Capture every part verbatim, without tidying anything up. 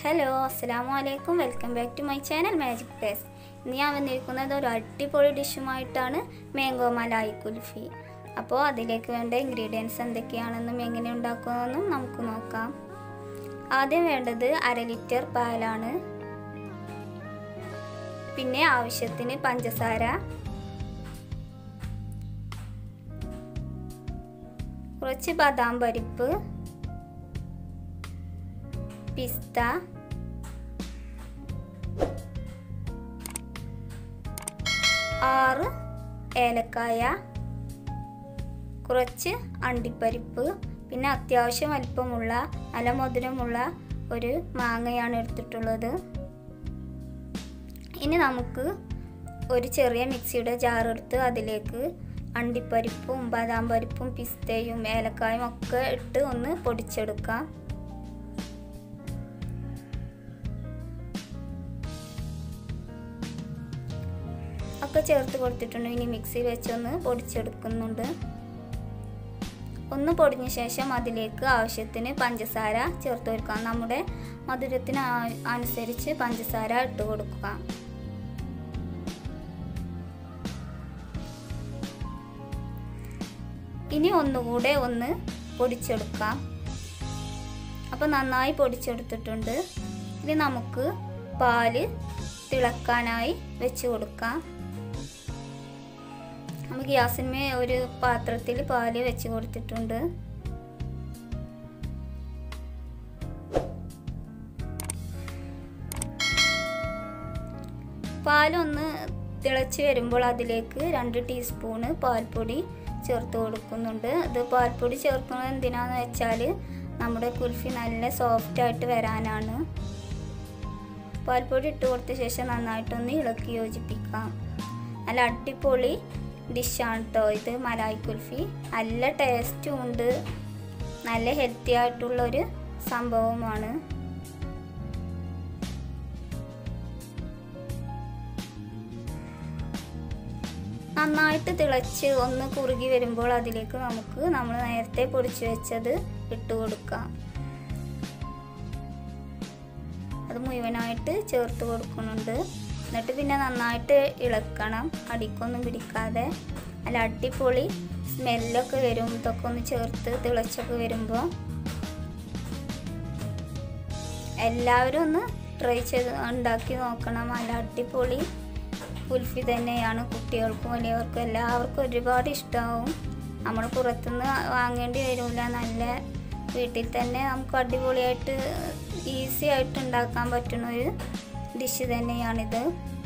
Hello അസ്സലാമു അലൈക്കും welcome back to my channel magic taste. ഇന്ന് ഞാൻ വന്നിരിക്കുന്നത് ഒരു അടിപൊളി ഡിഷുമായിട്ടാണ് മാംഗോ മലായി കുൽഫി. അപ്പോൾ അതിലേക്ക് വേണ്ട ഇൻഗ്രീഡിയൻസ് എന്തൊക്കെയാണെന്നും എങ്ങനെ ഉണ്ടാക്കുമെന്നും നമുക്ക് നോക്കാം. ആദ്യം വേണ്ടത് അര ലിറ്റർ പാലാണ്. പിന്നെ ആവശ്യത്തിന് പഞ്ചസാര, കുറച്ച് ബദാം പരിപ്പ്, പിസ്ത, ആറ് ഏലക്കായ, കുറച്ച് അണ്ടിപ്പരിപ്പ്, പിന്നെ അത്യാവശ്യം വലിപ്പമുള്ള നല്ല മധുരമുള്ള ഒരു മാങ്ങയാണ് എടുത്തിട്ടുള്ളത്. ഇനി നമുക്ക് ഒരു ചെറിയ മിക്സിയുടെ ജാർ എടുത്ത് അതിലേക്ക് അണ്ടിപ്പരിപ്പും ബദാം പരിപ്പും പിസ്തയും ഏലക്കായും ഒക്കെ ഇട്ട് ഒന്ന് പൊടിച്ചെടുക്കാം. ഒക്കെ ചേർത്ത് കൊടുത്തിട്ടുണ്ട്. ഇനി മിക്സി വെച്ചൊന്ന് പൊടിച്ചെടുക്കുന്നുണ്ട്. ഒന്ന് പൊടിഞ്ഞ ശേഷം അതിലേക്ക് ആവശ്യത്തിന് പഞ്ചസാര ചേർത്ത് കൊടുക്കാം. നമ്മുടെ മധുരത്തിന് അനുസരിച്ച് പഞ്ചസാര ഇട്ട് കൊടുക്കുക. ഇനി ഒന്നുകൂടെ ഒന്ന് പൊടിച്ചെടുക്കാം. അപ്പോൾ നന്നായി പൊടിച്ചെടുത്തിട്ടുണ്ട്. ഇനി നമുക്ക് പാല് തിളക്കാനായി വെച്ച് കൊടുക്കാം. നമുക്ക് ഗ്യാസിന്മേ ഒരു പാത്രത്തിൽ പാല് വെച്ച് കൊടുത്തിട്ടുണ്ട്. പാലൊന്ന് തിളച്ച് വരുമ്പോൾ അതിലേക്ക് രണ്ട് ടീസ്പൂണ് പാൽപ്പൊടി ചേർത്ത് കൊടുക്കുന്നുണ്ട്. ഇത് പാൽപ്പൊടി ചേർക്കുന്നത് എന്തിനാന്ന് വെച്ചാൽ നമ്മുടെ കുൽഫി നല്ല സോഫ്റ്റ് ആയിട്ട് വരാനാണ്. പാൽപ്പൊടി ഇട്ട് കൊടുത്ത ശേഷം നന്നായിട്ടൊന്ന് ഇളക്കി യോജിപ്പിക്കാം. നല്ല അടിപൊളി ഡിഷാണ് കേട്ടോ ഇത് മലായി കുൽഫി. നല്ല ടേസ്റ്റും ഉണ്ട്, നല്ല ഹെൽത്തി ആയിട്ടുള്ളൊരു സംഭവമാണ്. നന്നായിട്ട് തിളച്ച് ഒന്ന് കുറുകി വരുമ്പോൾ അതിലേക്ക് നമുക്ക് നമ്മൾ നേരത്തെ പൊടിച്ചു വെച്ചത് ഇട്ട് കൊടുക്കാം. അത് മുഴുവനായിട്ട് ചേർത്ത് കൊടുക്കുന്നുണ്ട്. എന്നിട്ട് പിന്നെ നന്നായിട്ട് ഇളക്കണം, അടിക്കൊന്നും പിടിക്കാതെ. നല്ല അടിപൊളി സ്മെല്ലൊക്കെ വരും ഇതൊക്കെ ഒന്ന് ചേർത്ത് തിളച്ചൊക്കെ വരുമ്പോൾ. എല്ലാവരും ഒന്ന് ട്രൈ ചെയ്ത് ഉണ്ടാക്കി നോക്കണം. നല്ല അടിപൊളി കുൽഫി തന്നെയാണ്. കുട്ടികൾക്കും വലിയവർക്കും എല്ലാവർക്കും ഒരുപാട് ഇഷ്ടമാവും. നമ്മൾ പുറത്തുനിന്ന് വാങ്ങേണ്ടി വരില്ല. നല്ല വീട്ടിൽ തന്നെ നമുക്ക് അടിപൊളിയായിട്ട് ഈസി ആയിട്ട് ഉണ്ടാക്കാൻ പറ്റുന്ന ഒരു ഡിഷ് തന്നെയാണിത്.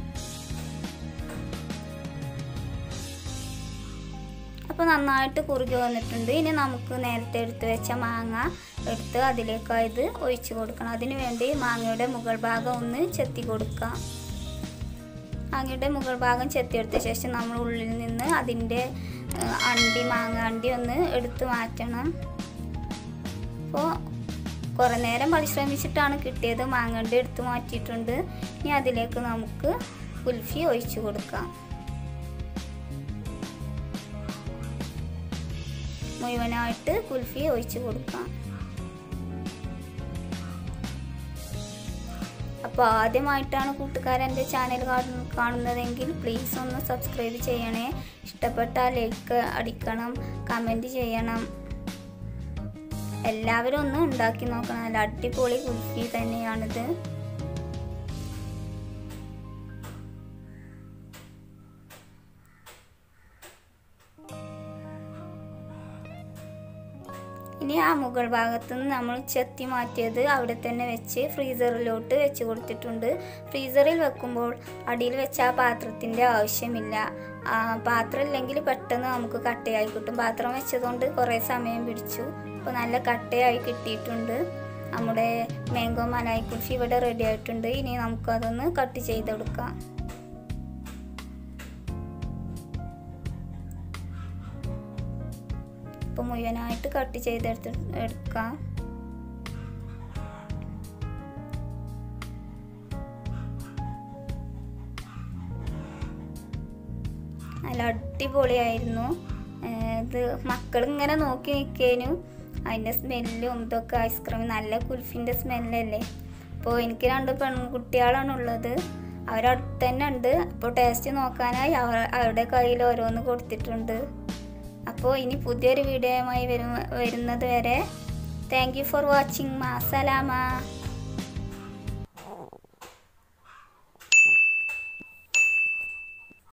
അപ്പോൾ നന്നായിട്ട് കുറുകി വന്നിട്ടുണ്ട്. ഇനി നമുക്ക് നേരത്തെ എടുത്ത് വെച്ച മാങ്ങ എടുത്ത് അതിലേക്ക് ഇത് ഒഴിച്ച് കൊടുക്കണം. അതിനു വേണ്ടി മാങ്ങയുടെ മുകൾ ഭാഗം ഒന്ന് ചെത്തി കൊടുക്കാം. മാങ്ങയുടെ മുകൾ ഭാഗം ചെത്തിയെടുത്ത ശേഷം നമ്മൾ ഉള്ളിൽ നിന്ന് അതിൻ്റെ അണ്ടി മാങ്ങ അണ്ടി ഒന്ന് എടുത്ത് മാറ്റണം. അപ്പോൾ കുറേ നേരം പരിശ്രമിച്ചിട്ടാണ് കിട്ടിയത്. മാങ്ങണ്ടി എടുത്ത് മാറ്റിയിട്ടുണ്ട്. ഇനി അതിലേക്ക് നമുക്ക് കുൽഫി ഒഴിച്ചു കൊടുക്കാം. മുഴുവനായിട്ട് കുൽഫി ഒഴിച്ചു കൊടുക്കാം. അപ്പോൾ ആദ്യമായിട്ടാണ് കൂട്ടുകാർ എൻ്റെ ചാനൽ കാണുന്നതെങ്കിൽ പ്ലീസ് ഒന്ന് സബ്സ്ക്രൈബ് ചെയ്യണേ. ഇഷ്ടപ്പെട്ടാൽ ലൈക്ക് അടിക്കണം, കമൻറ്റ് ചെയ്യണം. എല്ലാവരും ഒന്ന് ഉണ്ടാക്കി നോക്കണം. നല്ല അടിപൊളി കുൽഫി തന്നെയാണിത്. ഇനി ആ മുകൾ ഭാഗത്തു നിന്ന് നമ്മൾ ചെത്തി മാറ്റിയത് അവിടെ തന്നെ വെച്ച് ഫ്രീസറിലോട്ട് വെച്ച് കൊടുത്തിട്ടുണ്ട്. ഫ്രീസറിൽ വെക്കുമ്പോൾ അടിയിൽ വെച്ച ആ പാത്രത്തിൻ്റെ ആവശ്യമില്ല. പാത്രം ഇല്ലെങ്കിൽ പെട്ടെന്ന് നമുക്ക് കട്ടയായി കിട്ടും. പാത്രം വെച്ചതുകൊണ്ട് കുറേ സമയം പിടിച്ചു. അപ്പോൾ നല്ല കട്ടയായി കിട്ടിയിട്ടുണ്ട്. നമ്മുടെ മാംഗോ മലായി കുൽഫി ഇവിടെ റെഡി ആയിട്ടുണ്ട്. ഇനി നമുക്കതൊന്ന് കട്ട് ചെയ്തെടുക്കാം. അപ്പോൾ മുഴുവനായിട്ട് കട്ട് ചെയ്തെടുത്ത് എടുക്കാം. നല്ല അടിപൊളിയായിരുന്നു. ഇത് മക്കളിങ്ങനെ നോക്കി നിൽക്കാനും അതിൻ്റെ സ്മെല്ലും ഇതൊക്കെ ഐസ്ക്രീം നല്ല കുൽഫിൻ്റെ സ്മെല്ലല്ലേ. അപ്പോൾ എനിക്ക് രണ്ട് പെൺകുട്ടികളാണ് ഉള്ളത്, അവരടുത്ത് തന്നെ ഉണ്ട്. അപ്പോൾ ടേസ്റ്റ് നോക്കാനായി അവർ അവരുടെ കയ്യിൽ ഓരോന്ന് കൊടുത്തിട്ടുണ്ട്. അപ്പോൾ ഇനി പുതിയൊരു വീഡിയോയുമായി വരും വരുന്നത് വരെ താങ്ക് യു ഫോർ വാച്ചിങ്. മാസലാമ.